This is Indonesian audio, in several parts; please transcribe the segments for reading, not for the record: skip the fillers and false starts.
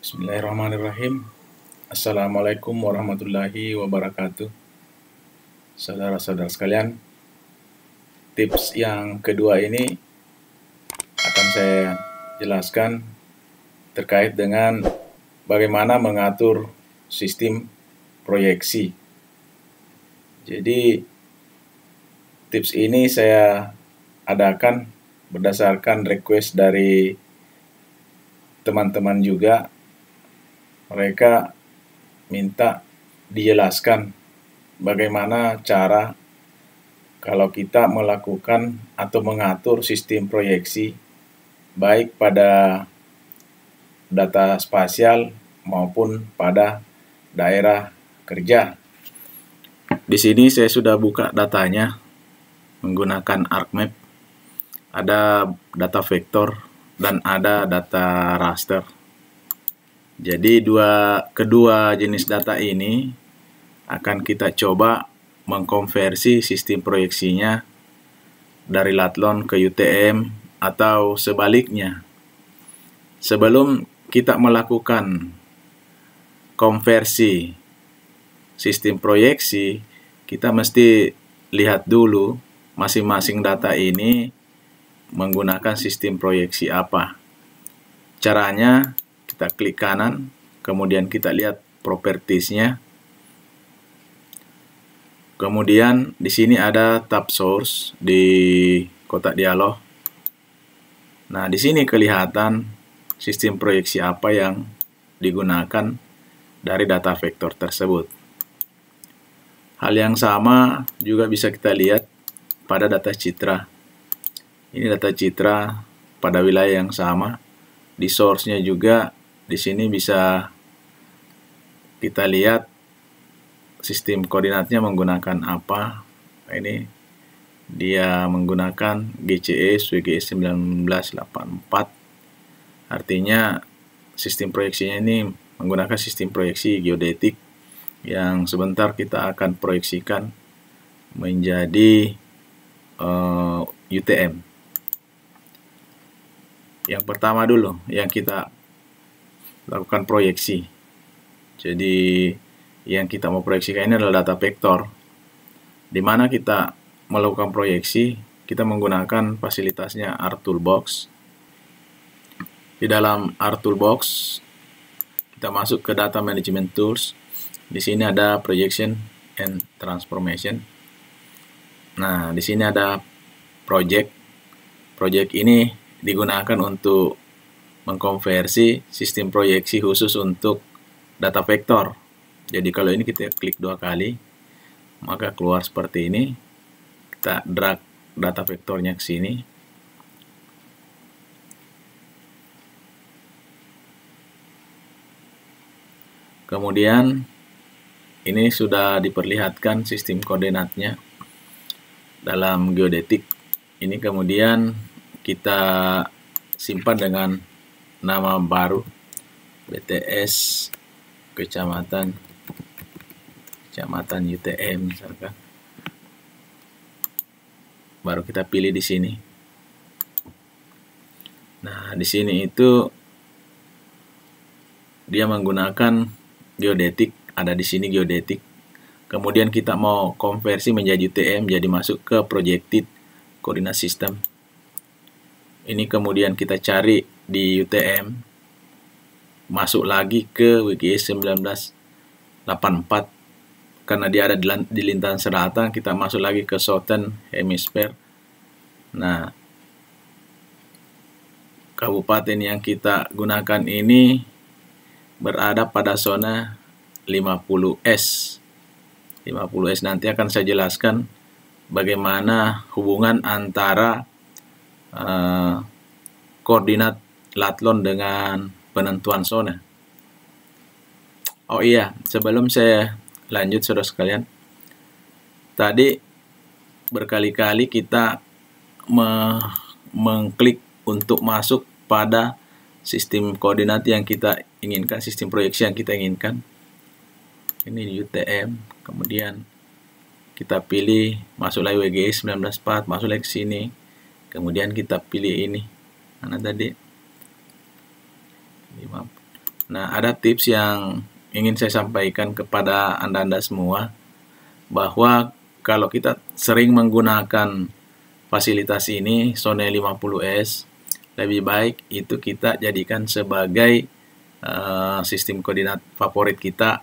Bismillahirrahmanirrahim. Assalamualaikum warahmatullahi wabarakatuh. Saudara-saudara sekalian, tips yang kedua ini akan saya jelaskan terkait dengan bagaimana mengatur sistem proyeksi. Jadi, tips ini saya adakan berdasarkan request dari teman-teman juga. Mereka minta dijelaskan bagaimana cara kalau kita melakukan atau mengatur sistem proyeksi baik pada data spasial maupun pada daerah kerja. Di sini saya sudah buka datanya menggunakan ArcMap. Ada data vektor dan ada data raster. Jadi kedua jenis data ini akan kita coba mengkonversi sistem proyeksinya dari Latlon ke UTM atau sebaliknya. Sebelum kita melakukan konversi sistem proyeksi, kita mesti lihat dulu masing-masing data ini menggunakan sistem proyeksi apa. Caranya, kita klik kanan, kemudian kita lihat propertiesnya. Kemudian di sini ada tab source di kotak dialog. Nah, di sini kelihatan sistem proyeksi apa yang digunakan dari data vektor tersebut. Hal yang sama juga bisa kita lihat pada data citra. Ini data citra pada wilayah yang sama. Di source-nya juga di sini bisa kita lihat sistem koordinatnya menggunakan apa. Ini dia menggunakan GCS WGS 1984. Artinya sistem proyeksinya ini menggunakan sistem proyeksi geodetik yang sebentar kita akan proyeksikan menjadi UTM. Yang pertama dulu yang kita lakukan proyeksi. Jadi yang kita mau proyeksikan ini adalah data vektor. Di mana kita melakukan proyeksi, kita menggunakan fasilitasnya R-Toolbox. Di dalam R-Toolbox, kita masuk ke Data Management Tools. Di sini ada Projection and Transformation. Nah, di sini ada Project. Project ini digunakan untuk mengkonversi sistem proyeksi khusus untuk data vektor. Jadi kalau ini kita klik 2 kali, maka keluar seperti ini. Kita drag data vektornya ke sini. Kemudian ini sudah diperlihatkan sistem koordinatnya dalam geodetik. Ini kemudian kita simpan dengan nama baru BTS kecamatan UTM misalkan. Baru kita pilih di sini. Nah, di sini itu dia menggunakan geodetik, ada di sini geodetik. Kemudian kita mau konversi menjadi UTM, jadi masuk ke Projected Coordinate System. Ini kemudian kita cari di UTM, masuk lagi ke WGS 1984 karena dia ada di lintasan selatan. Kita masuk lagi ke Southern Hemisphere. Nah, kabupaten yang kita gunakan ini berada pada zona 50S. 50S nanti akan saya jelaskan bagaimana hubungan antara koordinat Latlon dengan penentuan zona. Oh iya, sebelum saya lanjut saudara sekalian, tadi berkali-kali kita mengklik untuk masuk pada sistem koordinat yang kita inginkan, sistem proyeksi yang kita inginkan. Ini UTM, kemudian kita pilih masuk lagi WGS 1904, masuk lagi ke sini. Kemudian kita pilih ini, mana tadi? Nah, ada tips yang ingin saya sampaikan kepada Anda-Anda semua, bahwa kalau kita sering menggunakan fasilitas ini, Sony 50S, lebih baik itu kita jadikan sebagai sistem koordinat favorit kita.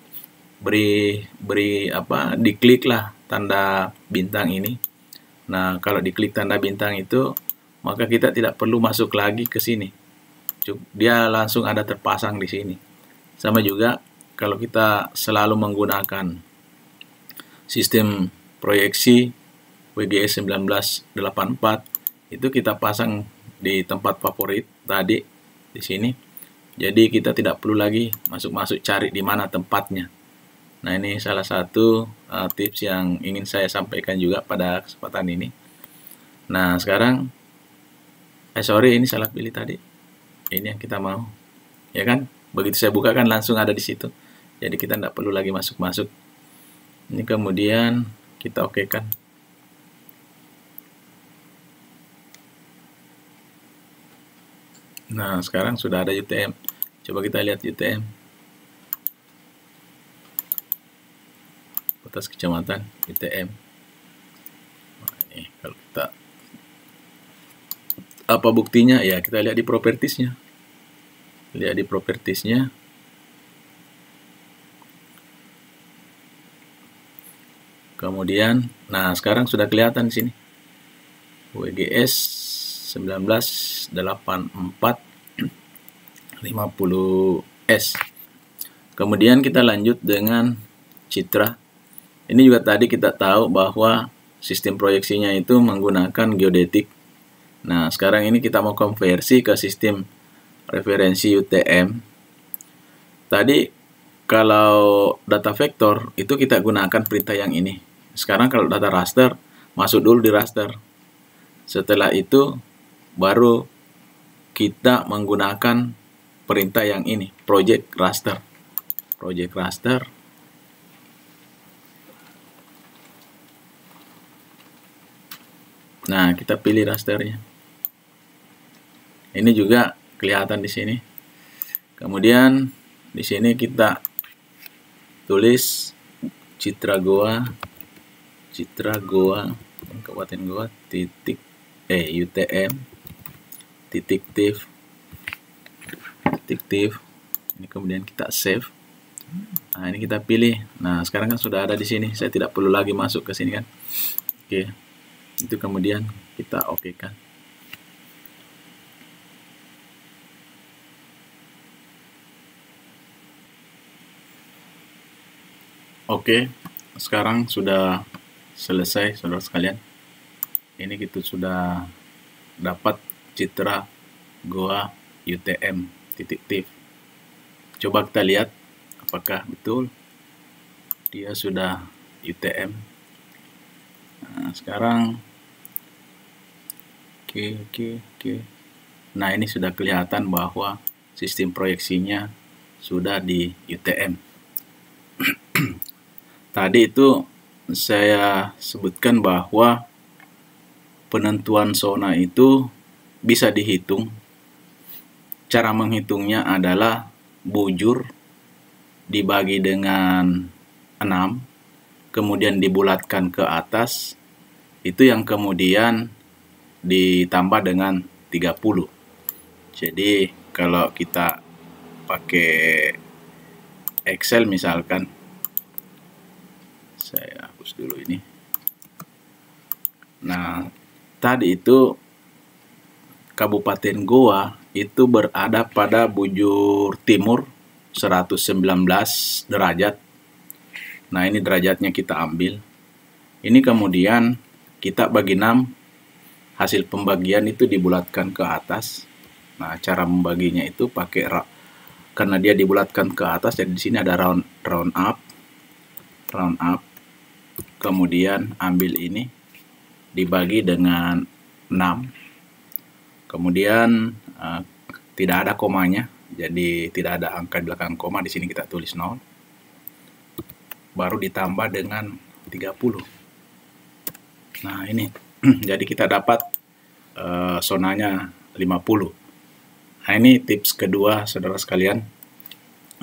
Diklik lah tanda bintang ini. Nah, kalau diklik tanda bintang itu, maka kita tidak perlu masuk lagi ke sini. Dia langsung ada terpasang di sini. Sama juga kalau kita selalu menggunakan sistem proyeksi WGS 1984, itu kita pasang di tempat favorit tadi di sini. Jadi kita tidak perlu lagi masuk-masuk cari di mana tempatnya. Nah, ini salah satu tips yang ingin saya sampaikan juga pada kesempatan ini. Nah, sekarang ini salah pilih tadi. Ini yang kita mau. Ya kan? Begitu saya buka kan langsung ada di situ. Jadi kita tidak perlu lagi masuk-masuk. Ini kemudian kita okekan. Nah, sekarang sudah ada UTM. Coba kita lihat UTM. Atas kecamatan UTM. Nah, ini kalau kita apa buktinya? Ya, kita lihat di propertiesnya. Lihat di propertiesnya. Kemudian, nah sekarang sudah kelihatan di sini. WGS 1984 50S. Kemudian kita lanjut dengan Citra. Ini juga tadi kita tahu bahwa sistem proyeksinya itu menggunakan geodetik. Nah, sekarang ini kita mau konversi ke sistem referensi UTM. Tadi kalau data vektor itu kita gunakan perintah yang ini. Sekarang kalau data raster, masuk dulu di raster. Setelah itu baru kita menggunakan perintah yang ini, project raster. Project raster. Nah, kita pilih rasternya. Ini juga kelihatan di sini. Kemudian di sini kita tulis Citra Goa Kabupaten Goa titik UTM titik tif. Ini kemudian kita save. Nah, ini kita pilih. Nah, sekarang kan sudah ada di sini. Saya tidak perlu lagi masuk ke sini kan. Oke. Itu kemudian kita okekan. Oke, sekarang sudah selesai saudara sekalian. Ini kita sudah dapat Citra Goa UTM titik tif. Coba kita lihat apakah betul dia sudah UTM. Nah, sekarang oke. Nah, ini sudah kelihatan bahwa sistem proyeksinya sudah di UTM. Tadi itu saya sebutkan bahwa penentuan zona itu bisa dihitung. Cara menghitungnya adalah bujur dibagi dengan 6, kemudian dibulatkan ke atas, itu yang kemudian ditambah dengan 30. Jadi kalau kita pakai Excel misalkan, saya hapus dulu ini. Nah, tadi itu Kabupaten Goa itu berada pada bujur timur 119 derajat. Nah, ini derajatnya kita ambil. Ini kemudian kita bagi 6, hasil pembagian itu dibulatkan ke atas. Nah, cara membaginya itu pakai karena dia dibulatkan ke atas, jadi di sini ada round up. Kemudian ambil ini dibagi dengan 6. Kemudian tidak ada komanya, jadi tidak ada angka di belakang koma. Di sini kita tulis 0. Baru ditambah dengan 30. Nah, ini jadi kita dapat zonanya 50. Nah, ini tips kedua saudara sekalian.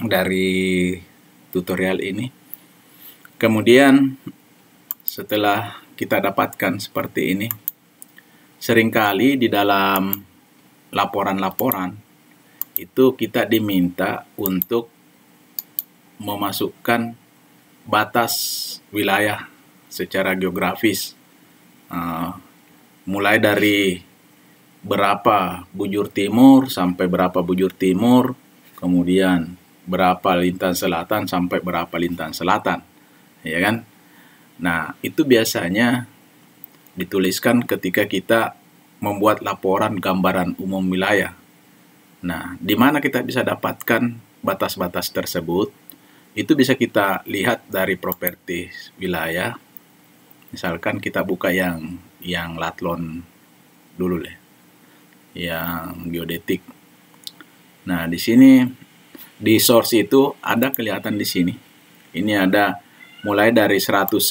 dari tutorial ini. Kemudian setelah kita dapatkan seperti ini, seringkali di dalam laporan-laporan itu kita diminta untuk memasukkan batas wilayah secara geografis, mulai dari berapa bujur timur sampai berapa bujur timur, kemudian berapa lintang selatan sampai berapa lintang selatan, ya kan? Nah, itu biasanya dituliskan ketika kita membuat laporan gambaran umum wilayah. Nah, di mana kita bisa dapatkan batas-batas tersebut? Itu bisa kita lihat dari properties wilayah. Misalkan kita buka yang latlon dulu deh, yang geodetik. Nah, di sini di source itu ada kelihatan di sini. Ini ada mulai dari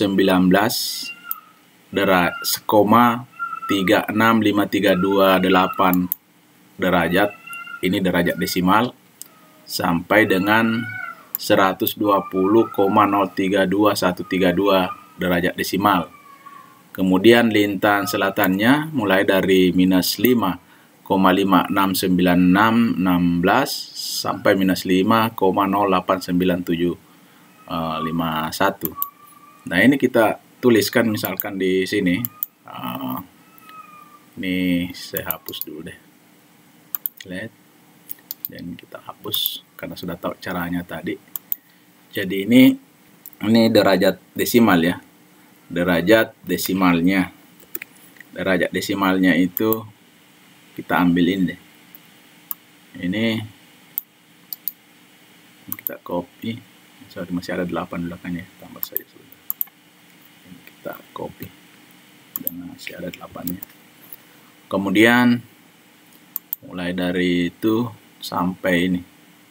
119,36532,8 derajat, ini derajat desimal, sampai dengan 120,032132 derajat desimal. Kemudian lintang selatannya mulai dari minus 5,569616 sampai minus 5,089751. Nah, ini kita tuliskan misalkan di sini. Ini saya hapus dulu deh. Lihat. Dan kita hapus karena sudah tahu caranya tadi. Jadi ini derajat desimal ya. Derajat desimalnya. Derajat desimalnya itu kita ambilin deh. Ini kita copy. Sorry, masih ada 8 belakangnya. Tambah saja sudah. Ini kita copy. Dan masih ada 8-nya. Kemudian mulai dari itu sampai ini.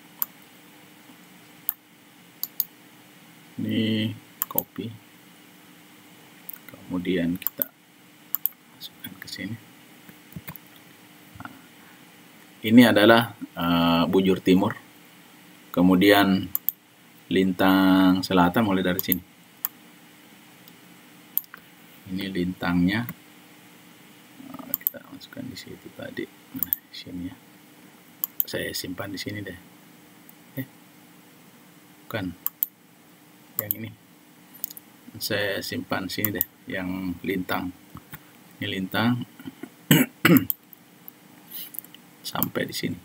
Ini copy. Kemudian kita masukkan ke sini. Nah, ini adalah bujur timur. Kemudian lintang selatan mulai dari sini. Ini lintangnya. Kita masukkan di situ tadi. Nah, di sini ya. Saya simpan di sini deh. Bukan. Yang ini. Saya simpan sini deh, yang lintang. Ini lintang. Sampai di sini.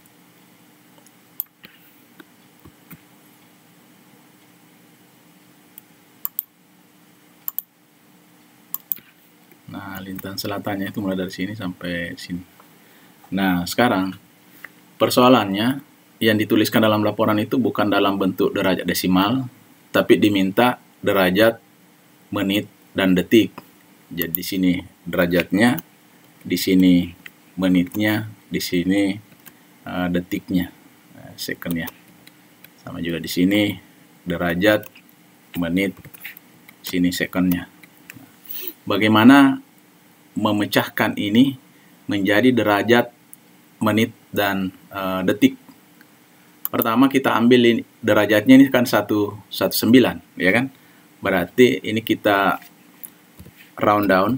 Nah, lintang selatannya itu mulai dari sini sampai sini. Nah, sekarang persoalannya yang dituliskan dalam laporan itu bukan dalam bentuk derajat desimal, tapi diminta derajat, menit, dan detik. Jadi di sini derajatnya, di sini menitnya, di sini detiknya, secondnya. Sama juga di sini derajat, menit, sini secondnya. Bagaimana memecahkan ini menjadi derajat, menit, dan detik? Pertama kita ambil ini, derajatnya ini kan 119, ya kan? Berarti ini kita round down.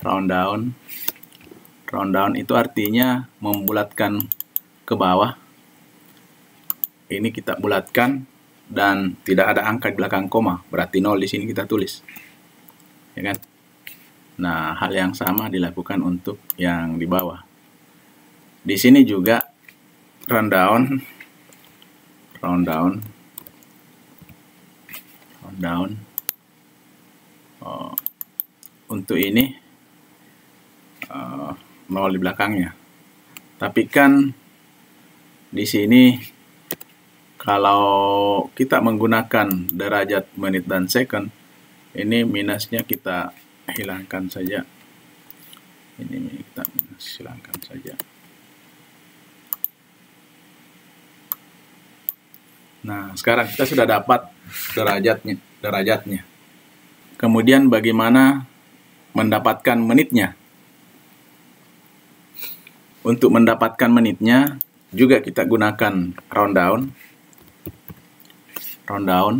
Round down itu artinya membulatkan ke bawah. Ini kita bulatkan dan tidak ada angka di belakang koma, berarti 0 di sini kita tulis. Ya kan? Nah, hal yang sama dilakukan untuk yang di bawah. Di sini juga round down. Untuk ini 0 di belakangnya. Tapi kan di sini kalau kita menggunakan derajat, menit, dan second, ini minusnya kita hilangkan saja. Ini kita hilangkan saja. Nah, sekarang kita sudah dapat derajatnya. Kemudian bagaimana mendapatkan menitnya? Untuk mendapatkan menitnya juga kita gunakan round down. round down.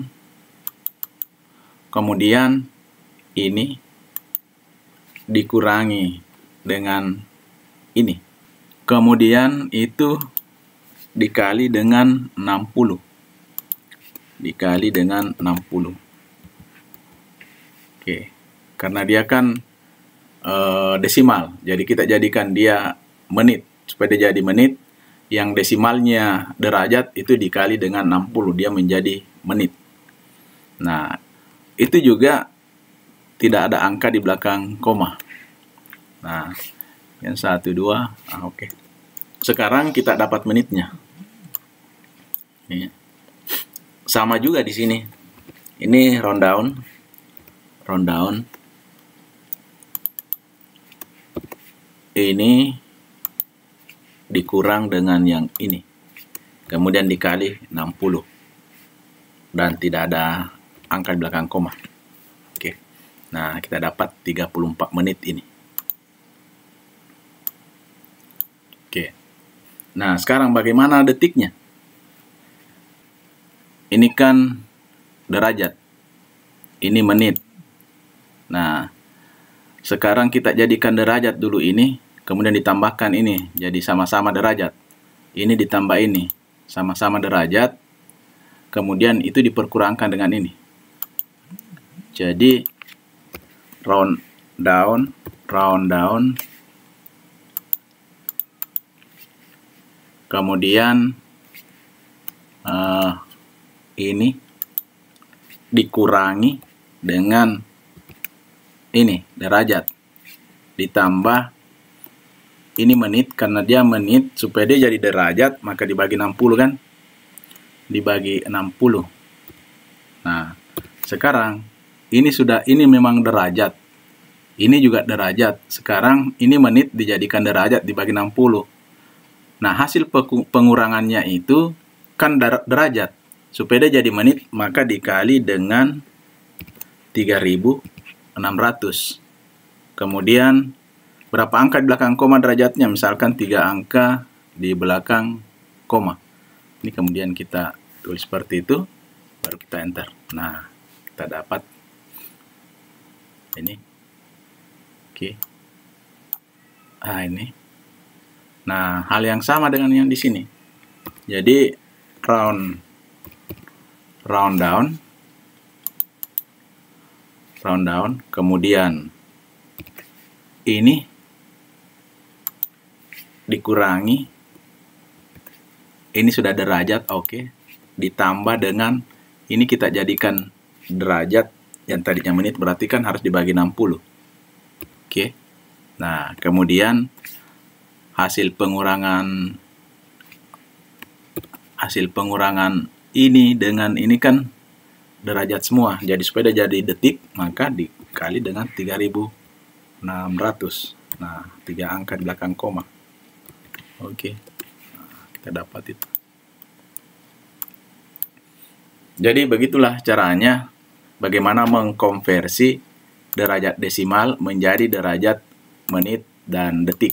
Kemudian ini dikurangi dengan ini. Kemudian itu dikali dengan 60. Dikali dengan 60. Oke. Karena dia kan desimal. Jadi kita jadikan dia menit. Supaya dia jadi menit, yang desimalnya derajat itu dikali dengan 60. Dia menjadi menit. Nah, itu juga tidak ada angka di belakang koma. Nah, yang 1, 2, oke. Sekarang kita dapat menitnya. Ini. Sama juga di sini. Ini round down. Round down. Ini dikurang dengan yang ini. Kemudian dikali 60. Dan tidak ada angka di belakang koma. Oke. Nah, kita dapat 34 menit ini. Oke. Nah, sekarang bagaimana detiknya? Ini kan derajat. Ini menit. Nah, sekarang kita jadikan derajat dulu ini, kemudian ditambahkan ini. Jadi sama-sama derajat. Ini ditambah ini. Sama-sama derajat. Kemudian itu diperkurangkan dengan ini. Jadi, round down. Kemudian ini dikurangi dengan ini derajat, ditambah ini menit, karena dia menit, supaya dia jadi derajat maka dibagi 60 kan, dibagi 60. Nah, sekarang ini memang derajat, ini juga derajat. Sekarang ini menit dijadikan derajat dibagi 60. Nah, hasil pengurangannya itu kan derajat. Supaya dia jadi menit, maka dikali dengan 3600. Kemudian, berapa angka di belakang koma derajatnya? Misalkan 3 angka di belakang koma. Ini kemudian kita tulis seperti itu, baru kita enter. Nah, kita dapat ini. Oke. Ah, ini. Nah, hal yang sama dengan yang di sini. Jadi, round down, kemudian ini dikurangi, ini sudah derajat, oke. Ditambah dengan ini kita jadikan derajat, yang tadinya menit berarti kan harus dibagi 60. Oke. Nah, kemudian hasil pengurangan ini dengan ini kan derajat semua. Jadi supaya dia jadi detik, maka dikali dengan 3600. Nah, 3 angka di belakang koma. Oke. Nah, kita dapat itu. Jadi begitulah caranya bagaimana mengkonversi derajat desimal menjadi derajat menit dan detik.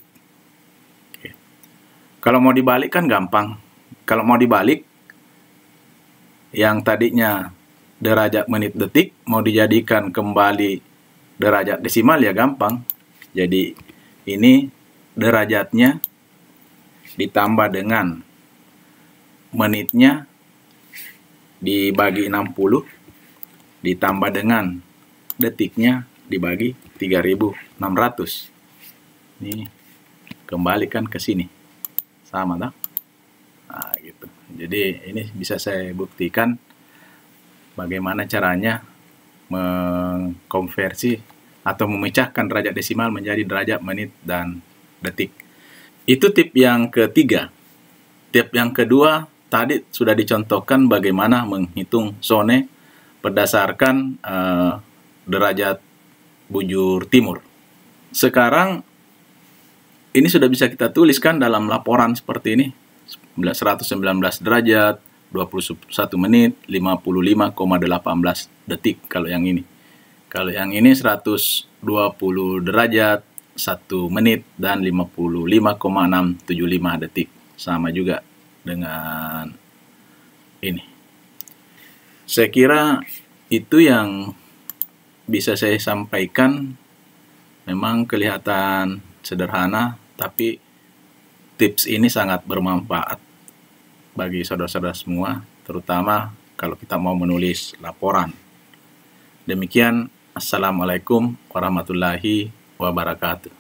Kalau mau dibalik kan gampang. Kalau mau dibalik, yang tadinya derajat menit detik, mau dijadikan kembali derajat desimal ya gampang. Jadi ini derajatnya ditambah dengan menitnya dibagi 60, ditambah dengan detiknya dibagi 3600. Ini kembalikan ke sini. Sama dah. Nah, gitu. Jadi ini bisa saya buktikan bagaimana caranya mengkonversi atau memecahkan derajat desimal menjadi derajat menit dan detik. Itu tip yang ketiga. Tip yang kedua tadi sudah dicontohkan bagaimana menghitung zone berdasarkan derajat bujur timur. Sekarang ini sudah bisa kita tuliskan dalam laporan seperti ini. 119 derajat, 21 menit, 55,18 detik kalau yang ini. Kalau yang ini 120 derajat, 1 menit, dan 55,675 detik. Sama juga dengan ini. Saya kira itu yang bisa saya sampaikan. Memang kelihatan sederhana, tapi tips ini sangat bermanfaat bagi saudara-saudara semua, terutama kalau kita mau menulis laporan. Demikian, Assalamualaikum warahmatullahi wabarakatuh.